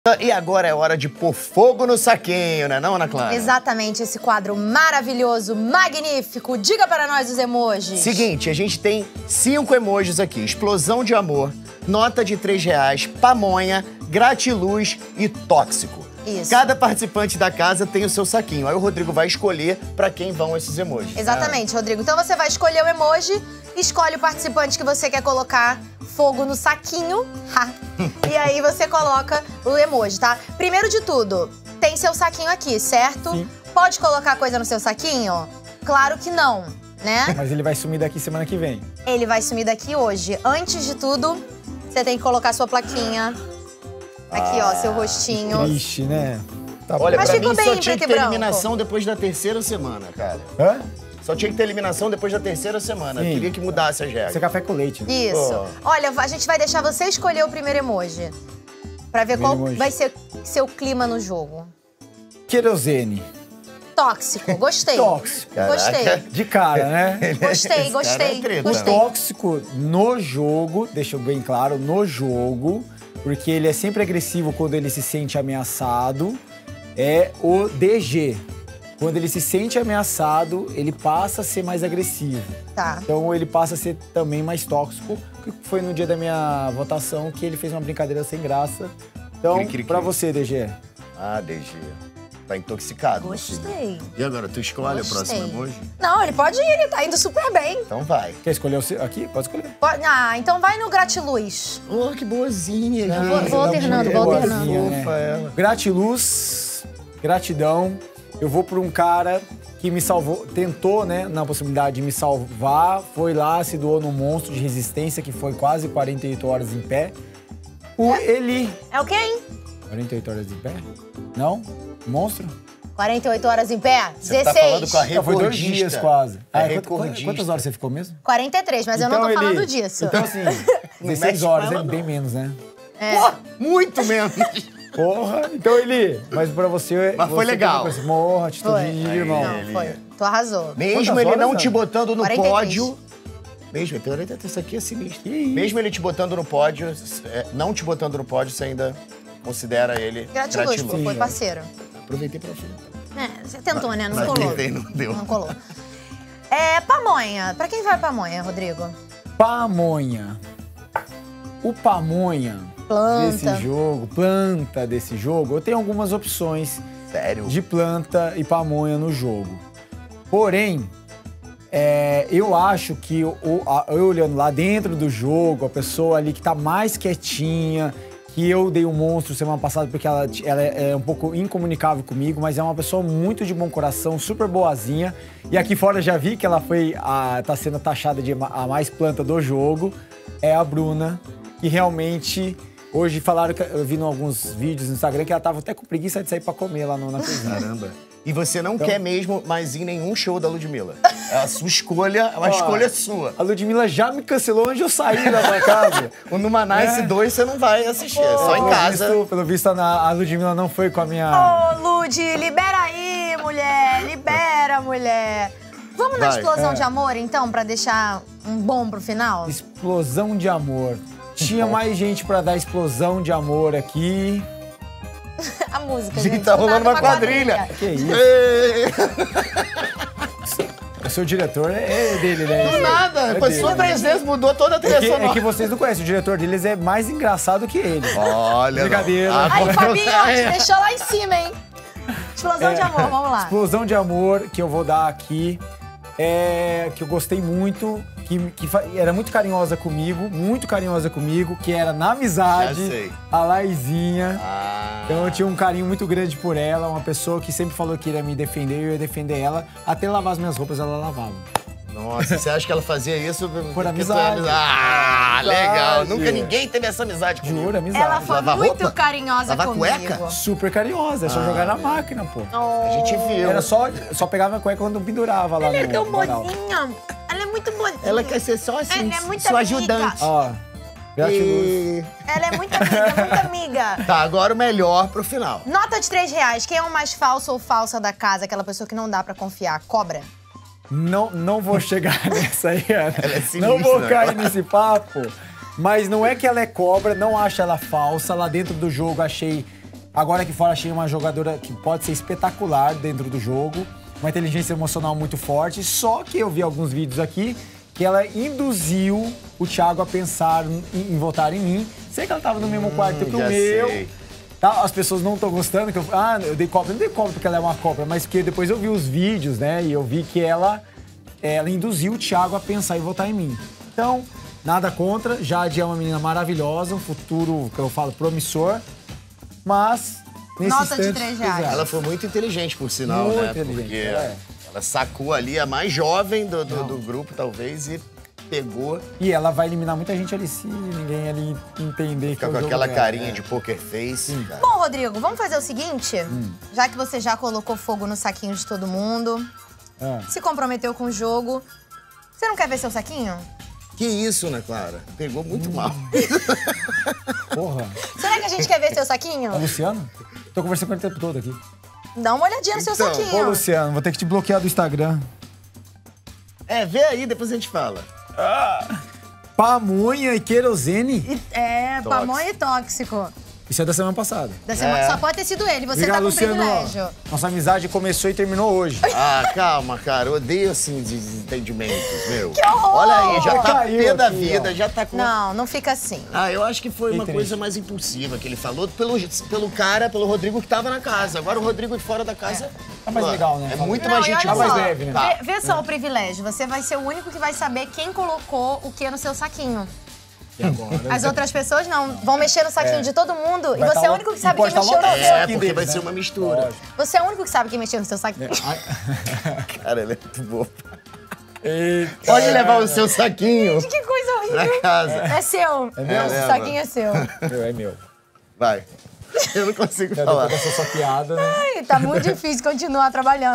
E agora é hora de pôr fogo no saquinho, né não, Ana Clara? Exatamente, esse quadro maravilhoso, magnífico. Diga para nós os emojis. Seguinte, a gente tem 5 emojis aqui. Explosão de amor, nota de R$3, pamonha, gratiluz e tóxico. Isso. Cada participante da casa tem o seu saquinho. Aí o Rodrigo vai escolher pra quem vão esses emojis. Exatamente, Rodrigo. Então você vai escolher o emoji, escolhe o participante que você quer colocar fogo no saquinho. E aí você coloca o emoji, tá? Primeiro de tudo, tem seu saquinho aqui, certo? Sim. Pode colocar coisa no seu saquinho? Claro que não, né? Mas ele vai sumir daqui semana que vem. Ele vai sumir daqui hoje. Antes de tudo, você tem que colocar sua plaquinha. Aqui, ó, seu rostinho. Triste, né? Tá bom. Olha, Mas pra ficou mim bem só em tinha que preto e ter branco. eliminação depois da 3ª semana, cara. Hã? Só tinha que ter eliminação depois da 3ª semana. Sim. Eu queria que mudasse as regras. Isso é café com leite. Né? Isso. Ó. Olha, a gente vai deixar você escolher o primeiro emoji. Pra ver Primeiro qual emoji. vai ser seu clima no jogo. Querosene. Tóxico, gostei. Tóxico. Gostei. De cara, né? Gostei, Esse cara gostei. é treta. O Gostei. tóxico no jogo, deixa eu bem claro, no jogo, porque ele é sempre agressivo quando ele se sente ameaçado, é o DG. Quando ele se sente ameaçado, ele passa a ser mais agressivo. Tá. Então ele passa a ser também mais tóxico, que foi no dia da minha votação que ele fez uma brincadeira sem graça. Então, Cri, cri, cri. pra você, DG. Ah, DG. Tá intoxicado. meu filho. Gostei. E agora, tu escolhe o Gostei. próximo emoji? Não, ele pode ir, ele tá indo super bem. Então vai. Quer escolher o seu? Aqui? Pode escolher. Ah, então vai no gratiluz. Oh, que boazinha, gente. vou alternando, vou alternando. Fofa ela. Gratiluz, gratidão. Eu vou por um cara que me salvou, tentou, né, na possibilidade de me salvar, foi lá, se doou no monstro de resistência, que foi quase 48 horas em pé. O Eli. É o quê, hein? 48 horas em pé? Não? Monstro? 48 horas em pé? Você 16. tá falando com a Não, foi 2 recordista. dias quase. É Quantas recordista. horas você ficou mesmo? 43, mas eu não tô Então, falando Eli, disso. Então, assim, mexe 16 com horas, ela, é não. bem menos, né? Pô, muito menos. Porra, então Eli, mas pra você... Mas foi você legal. tem uma Morra, atitude Foi. de irmão. Não, foi. Tu arrasou. Mesmo Quantas ele horas, não Ana? te botando no 43. pódio... Mesmo, isso aqui é sinistro. Que isso? Mesmo ele te botando no pódio, não te botando no pódio, você ainda considera ele Gratiluz, pô, foi parceiro. Aproveitei pra frente. É, você tentou, né? Não Mas colou. tentei, não deu. Não colou. Pamonha. Pra quem vai pamonha, Rodrigo? Pamonha. O pamonha Planta. desse jogo, eu tenho algumas opções Sério? de planta e pamonha no jogo. Porém, eu acho que eu olhando lá dentro do jogo, a pessoa ali que tá mais quietinha, que eu dei um monstro semana passada porque ela é um pouco incomunicável comigo, mas é uma pessoa muito de bom coração, super boazinha. E aqui fora já vi que ela tá sendo taxada de a mais planta do jogo, é a Bruna, que realmente... Hoje falaram, que eu vi em alguns vídeos no Instagram, que ela tava até com preguiça de sair pra comer lá na cozinha. Caramba. E você não Então- quer mesmo mais ir em nenhum show da Ludmilla. É a sua escolha, é uma Ó, escolha sua. A Ludmilla já me cancelou onde eu saí da minha casa. O Numa Nice 2 você não vai assistir, é só em casa. Pelo visto, a Ludmilla não foi com a minha... Ô, Lud, libera aí, mulher. Libera, mulher. Vamos na Vai. explosão de amor, então, pra deixar um bom pro final? Explosão de amor. Tinha mais gente pra dar explosão de amor aqui. A música, Gente, gente. tá do rolando nada, uma quadrilha. Que isso? Ei, O seu diretor é dele, né? Do nada, com a dele. sua presença mudou toda a trilha É que sonora. vocês não conhecem, o diretor deles é mais engraçado que ele. Olha, Brincadeira. não. Aí, Agora- Fabinho, te deixou lá em cima, hein? Explosão de amor, vamos lá. Explosão de amor que eu vou dar aqui que eu gostei muito, era muito carinhosa comigo, que era na Já amizade, sei. a Laizinha. Ah. Então eu tinha um carinho muito grande por ela, uma pessoa que sempre falou que iria me defender, eu ia defender ela, até lavar as minhas roupas ela lavava. Nossa, você acha que ela fazia isso porque amizade. tu é Ah, Amizade. legal. Nunca ninguém teve essa amizade comigo. Juro, amizade. Ela foi Lavar muito roupa? carinhosa Lavar comigo. cueca? Super carinhosa, é só jogar na máquina, pô. A gente viu. Era só pegava a cueca quando pendurava lá Ela é no tão varal. boazinha. Ela é muito boazinha. Ela quer ser só assim, Ela é muito sua amiga. ajudante. Ó, gratiluz. E... Ela é muito amiga, muito amiga. Tá, agora o melhor pro final. Nota de R$3. Quem é o mais falso ou falsa da casa? Aquela pessoa que não dá pra confiar. Cobra? Não vou chegar nessa aí, Ana. Ela é sinistra, Não vou né? cair nesse papo. Mas não é que ela é cobra, não acho ela falsa. Lá dentro do jogo achei Agora aqui fora achei uma jogadora que pode ser espetacular dentro do jogo, uma inteligência emocional muito forte, só que eu vi alguns vídeos aqui que ela induziu o Thiago a pensar em votar em mim. Sei que ela tava no mesmo quarto que o meu. Sei. Tá, as pessoas não estão gostando, que eu dei cobra. Não dei cobra porque ela é uma cobra, mas que depois eu vi os vídeos, né? E eu vi que ela induziu o Thiago a pensar em votar em mim. Então, nada contra. Jade é uma menina maravilhosa, um futuro, que eu falo, promissor. Mas, nesse Nota de instante, R$3. Ela foi muito inteligente, por sinal, Muito né? inteligente, Porque é. ela sacou ali a mais jovem do grupo, talvez, e pegou. E ela vai eliminar muita gente ali se ninguém ali entender Fica que é o com jogo aquela dela, carinha né? de poker face. Cara. Bom, Rodrigo, vamos fazer o seguinte? Já que você já colocou fogo no saquinho de todo mundo, se comprometeu com o jogo, você não quer ver seu saquinho? Que isso, né, Clara? Pegou muito mal. Porra. Será que a gente quer ver seu saquinho? Ô, Luciano? Tô conversando com ele o tempo todo aqui. Dá uma olhadinha no seu Então, Ô, saquinho. Luciano, vou ter que te bloquear do Instagram. Vê aí, depois a gente fala. Pamonha e querosene? Pamonha e tóxico. Isso é da semana passada. Da semana, Só pode ter sido ele, você Obrigado, tá com Luciano. privilégio. Nossa amizade começou e terminou hoje. Ah, calma, cara. Eu odeio, assim, desentendimentos, meu. Que horror! Olha aí, já tá Caiu pé da aqui, vida, ó. já tá com... Não, não fica assim. Ah, eu acho que foi uma triste. coisa mais impulsiva que ele falou pelo Rodrigo que tava na casa. Agora o Rodrigo de fora da casa... É mais pô, legal, né? É muito Não, mais e gente olha mais só, boa. leve, né? Tá. Vê só o privilégio. Você vai ser o único que vai saber quem colocou o que no seu saquinho. E agora? As outras pessoas não. Vão mexer no saquinho de todo mundo. E Vai você tá é o lo- único que sabe pode quem tá mexeu no lotado. seu. É, porque deles, vai né? ser uma mistura. Lógico. Você é o único que sabe quem mexeu no seu saquinho. Cara, ele é muito bom. Eita. Pode levar o seu saquinho Que coisa horrível. pra casa. É seu. É meu? O saquinho é seu. É meu. Vai. Eu não consigo Depois falar. dessa sua piada, né? Ai, tá muito difícil continuar trabalhando.